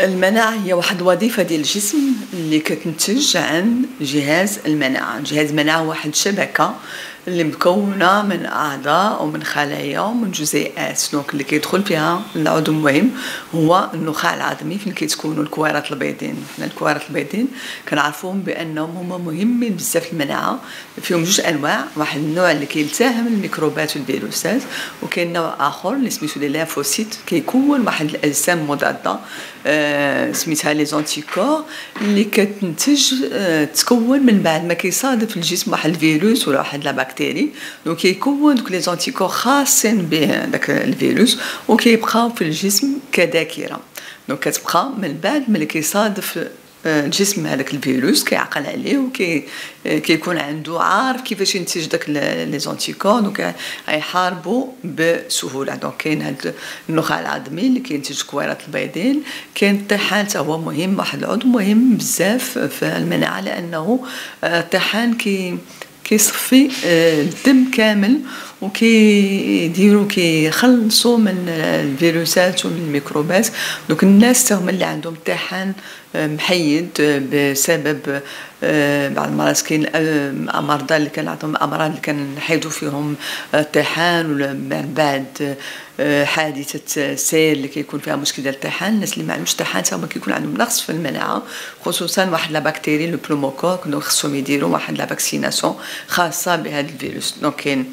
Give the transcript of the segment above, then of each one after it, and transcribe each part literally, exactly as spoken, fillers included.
المناعة هي واحد الوظيفة ديال الجسم اللي كتنتج عن جهاز المناعة. جهاز المناعة هو واحد الشبكة اللي مكونة من أعضاء ومن خلايا ومن جزيئات. دونك اللي كيدخل فيها العضو المهم هو النخاع العظمي فين كيتكونوا الكويرات البيضين. حنا الكويرات البيضين كنعرفوهم بأنهم هما مهمين بزاف في المناعة. فيهم جوج أنواع، واحد النوع اللي كيلتهم الميكروبات والفيروسات، وكاين نوع آخر اللي سميتو لي ليمفوسيت كيكون واحد الأجسام مضادة آه سميتها لي زونتيكور اللي كتنتج آه تكون من بعد ما كيصادف الجسم واحد الفيروس ولا واحد لا بكتيري. دونك كيكون دوك لي زونتيكور خاصين بداك الفيروس وكيبقاو في الجسم كذاكره. دونك كتبقى من بعد ملي كيصادف الجسم هذاك الفيروس كيعقل عليه وكي كيكون عنده عارف كيفاش ينتج داك لي زونتيكور، دونك غيحاربوا بسهوله. دونك كاين هذا النخاع العظمي اللي كينتج كويرات البيضين. كاين الطحال حتى هو مهم، واحد العضو مهم بزاف في المناعه لانه الطحال كي كيصفي الدم كامل وكيديروا كيخلصوا من الفيروسات ومن الميكروبات. دونك الناس تاهم اللي عندهم طحال محيد بسبب بعض المرات كاين المرضى اللي كان عندهم امراض اللي كنحيدوا فيهم الطحال ولا من بعد حادثه سير اللي كيكون فيها مشكل ديال الطحال. الناس اللي ما عندهمش طحال هما كيكون عندهم نقص في المناعه، خصوصا واحد لا بكتيري لو بلوموكوك. دونك خصهم يديروا واحد لا فاكسيناسيون خاصه بهذا الفيروس. دونك كاين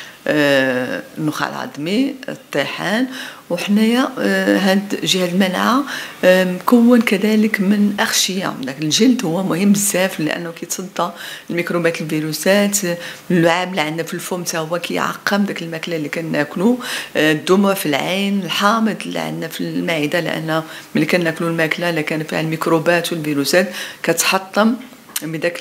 آه النخاع العظمي، الطحال، وحنايا آه هاد جهاز المناعه آه مكون كذلك من اغشيه. داك الجلد هو مهم بزاف لانه كيتصدى الميكروبات الفيروسات. اللعاب اللي عندنا في الفم حتى هو كيعقم داك الماكله اللي كناكلو. آه الدموع في العين، الحامض اللي عندنا في المعده لان ملي كناكلو الماكله اللي كان فيها الميكروبات والفيروسات كتحطم بداك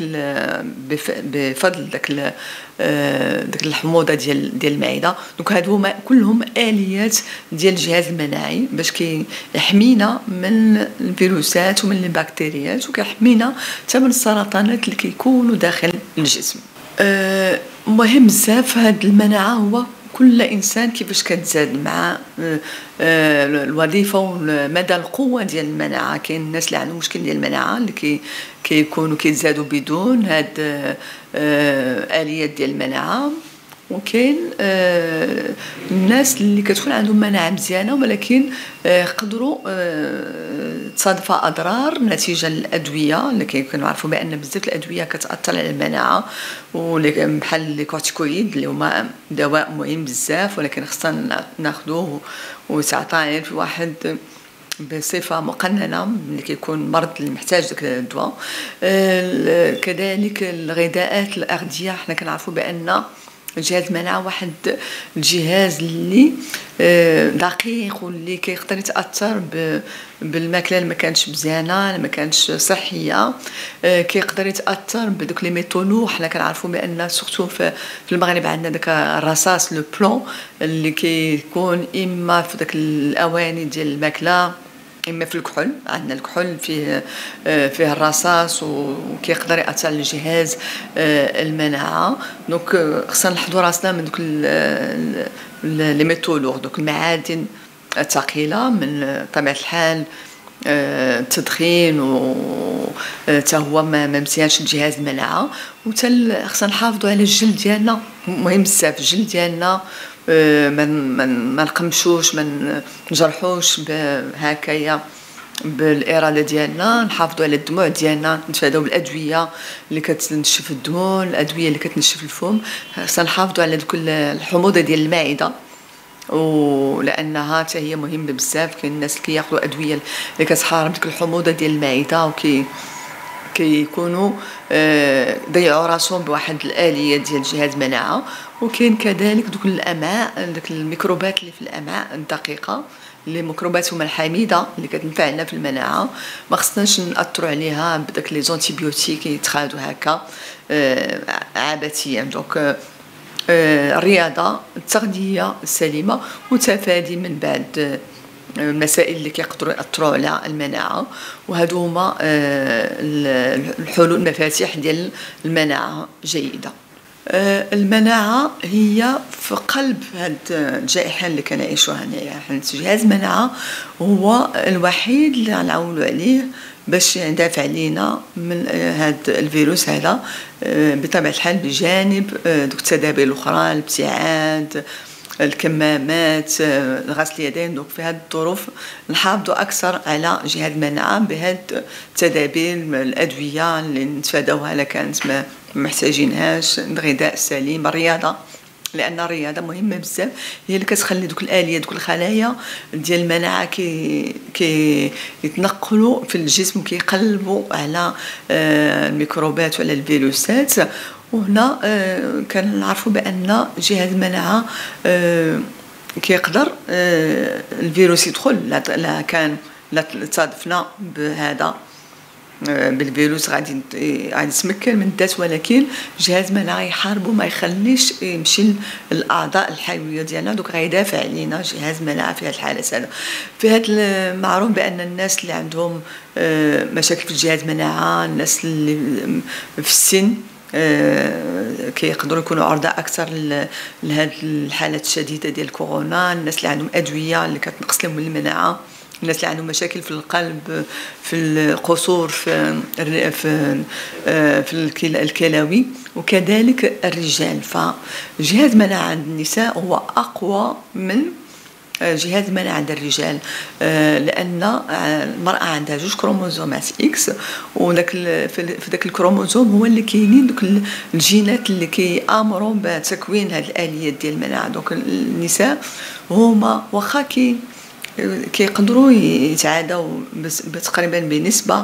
بفضل داك داك الحموضه ديال ديال المعده. دونك هادو هما كلهم اليات ديال الجهاز المناعي باش كيحمينا من الفيروسات ومن البكتيريات وكيحمينا حتى من السرطانات اللي كيكونوا داخل الجسم. أه مهم بزاف هاد المناعه. هو كل انسان كيفاش كتزاد مع الوظيفه ومدى القوه ديال المناعه. كاين الناس اللي عندهم مشكل ديال المناعه اللي كي كيكونوا كيتزادوا بدون هاد اليات ديال المناعه، وكاين الناس اللي كتكون عندهم مناعه مزيانه ولكن يقدروا تصادفها اضرار نتيجه للادويه اللي كنعرفوا بان بزاف الادويه كتاثر على المناعه، بحال لي كورتيكويد اللي هما دواء مهم بزاف ولكن خصنا ناخذوه ويتعطى في واحد بصفه مقننه اللي كيكون مرض اللي محتاج داك الدواء. كذلك الغذاءات الاغذيه، حنا كنعرفوا بان جهاز المناعه واحد الجهاز اللي دقيق واللي كيقدر يتاثر بالماكله اللي ما كانتش مزيانه اللي ما كانتش صحيه. كيقدر يتاثر بدوك لي ميتولو. حنا كنعرفوا بان سورتو في المغرب عندنا داك الرصاص لو بلون اللي كيكون اما في داك الاواني ديال الماكله اما في الكحول. عندنا الكحول فيه فيه الرصاص وكيقدر ياثر على جهاز المناعه. دونك خصنا نحضروا راسنا من دوك لي ميتولور، دوك المعادن الثقيله من طبيعه الحال. التدخين و حتى هو ما مزيانش لجهاز المناعه. وحتى خصنا نحافظوا على الجلد ديالنا، مهم بزاف الجلد ديالنا. ما ما نقمشوش ما نجرحوش هكايا بالاراده ديالنا. نحافظوا على الدموع ديالنا، نتفاداو الادويه اللي كتنشف الدهون، الادويه اللي كتنشف الفم. خصنا نحافظوا على دوك الحموضه ديال المعده ولانها حتى هي مهمه بزاف. كاين الناس اللي كياخذوا ادويه اللي كتحارب ديك الحموضه ديال المعده وكي كيكونوا ضيعوا راسهم بواحد الاليه ديال جهاز المناعه. وكاين كذلك دوك الامعاء، داك الميكروبات اللي في الامعاء الدقيقه اللي ميكروبات هما الحميده اللي كتنفعنا في المناعه. ما خصناش ناثروا عليها بداك لي زونتيبيوتيك يتخادوا هكا عبثيا. دونك الرياضه، التغذيه السليمه، وتفادي من بعد المسائل اللي كيقدروا ياثروا على المناعه. وهادو هما الحلول المفاتيح ديال المناعه جيده. المناعة هي في قلب هاد الجائحة اللي كنعيشوها هنايا، حيت جهاز المناعة هو الوحيد اللي غنعولو عليه باش يدافع علينا من هاد الفيروس هذا بطبيعة الحال، بجانب دوك التدابير الأخرى، الابتعاد، الكمامات، غسل اليدين. دوك في هذه الظروف نحافظوا اكثر على جهاز المناعه بهاد التدابير، الادويه اللي نتفاداوها الا كانت ما محتاجينهاش، الغذاء السليم، الرياضه، لان الرياضه مهمه بزاف، هي اللي كتخلي دوك الاليات دوك الخلايا ديال المناعه كي كي يتنقلوا في الجسم، كيقلبوا على الميكروبات وعلى الفيروسات. وهنا آه كنعرفوا بان جهاز المناعه آه كيقدر آه الفيروس يدخل، لا كان لا تصادفنا بهذا آه بالفيروس غادي غادي يتمكن من الذات، ولكن جهاز المناعه يحاربه، ما يخليش يمشي الاعضاء الحيويه ديالنا، دوك غيدافع علينا جهاز المناعه في هذه الحالات. هذا في هذا المعروف بان الناس اللي عندهم آه مشاكل في الجهاز المناعه، الناس اللي في السن آه كيقدروا يكونوا عرضه اكثر لهذه الحالات الشديده ديال كورونا، الناس اللي عندهم ادويه اللي كتنقص لهم المناعه، الناس اللي عندهم مشاكل في القلب، في القصور، في في آه في الكلوي، وكذلك الرجال. فجهاز المناعه عند النساء هو اقوى من جهاز المناعة عند الرجال، لأن المرأة عندها جوج كروموزومات إكس، وداك في داك الكروموزوم هو اللي كاينين دوك الجينات اللي كيأمروا بتكوين هاد الآليات ديال المناعة. دونك النساء هما واخا كي كيقدروا يتعادوا تقريبا بنسبة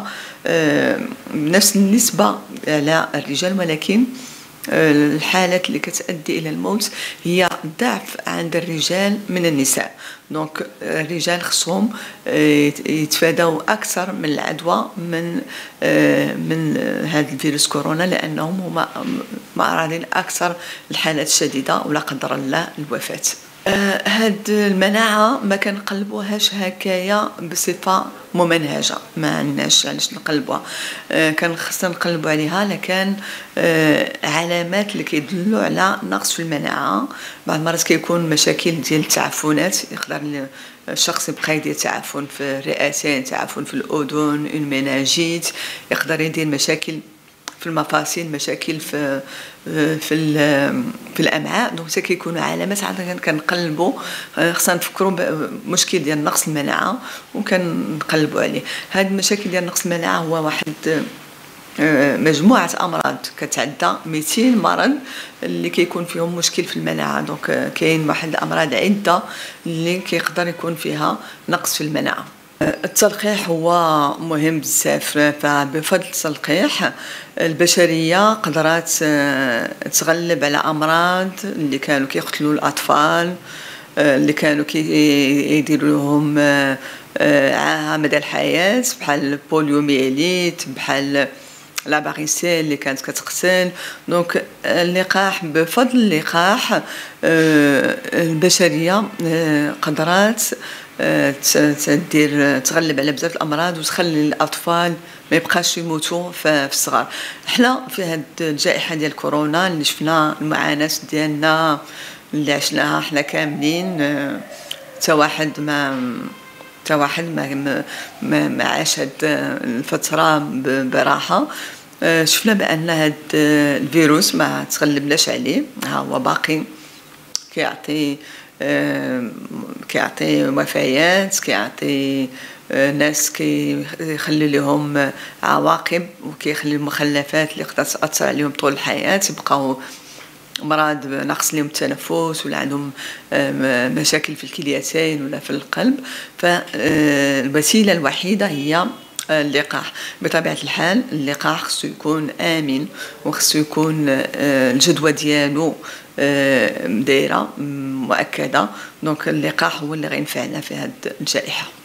بنفس النسبة على الرجال، ولكن الحالات اللي كتؤدي الى الموت هي ضعف عند الرجال من النساء. دونك الرجال خصهم يتفاداو اكثر من العدوى من من هذا الفيروس كورونا، لانهم هما معرضين اكثر الحالات الشديده ولا قدر الله الوفاه. آه هاد المناعه ما كنقلبوهاش هكايا بصفه ممنهجه، ما عندناش علاش نقلبوها، آه كان خصنا نقلبوا عليها لكان آه علامات اللي كيدلوا على نقص في المناعه. بعض المرات كيكون مشاكل ديال التعفنات، يقدر الشخص يبقى يدير تعفن في الرئتين، تعفن في الاذن، المناجيت، يقدر يدير مشاكل في المفاصل، مشاكل في في في الامعاء. دونك حتى كيكونوا علامات عندنا كنقلبوا، خصنا نفكروا بمشكل ديال نقص المناعه وكنقلبوا عليه. هاد المشاكل ديال نقص المناعه هو واحد مجموعه امراض كتعدى مئتين مرض اللي كيكون فيهم مشكل في المناعه. دونك كاين واحد الامراض عده اللي كيقدر يكون فيها نقص في المناعه. التلقيح هو مهم بزاف، فبفضل التلقيح البشريه قدرات تغلب على امراض اللي كانوا كيقتلوا الاطفال، اللي كانوا كيديروا لهم عاهه مدى الحياه، بحال البوليوميليت، بحال لا باريسيل اللي كانت كتقتل. دونك اللقاح، بفضل اللقاح البشريه قدرات تدير تغلب على بزاف الامراض وتخلي الاطفال ما يبقاش يموتوا في الصغار. حنا في هاد الجائحه ديال كورونا اللي شفنا المعاناه ديالنا اللي عشناها حنا كاملين، حتى واحد ما حتى واحد ما ما, ما عاش هاد الفتره براحه. شفنا بان هاد الفيروس ما تغلبناش عليه، ها هو باقي كيعطي كيعطي وفيات، كيعطي ناس كيخلي لهم عواقب وكيخلي المخلفات اللي قد تاثر عليهم طول الحياه، يبقاو امراض نقص لهم التنفس ولا عندهم مشاكل في الكليتين ولا في القلب. فالوسيله الوحيده هي اللقاح. بطبيعه الحال اللقاح خصو يكون امن وخصو يكون الجدوى ديالو دايره مؤكده. دونك اللقاح هو اللي غينفعنا في هذه الجائحه.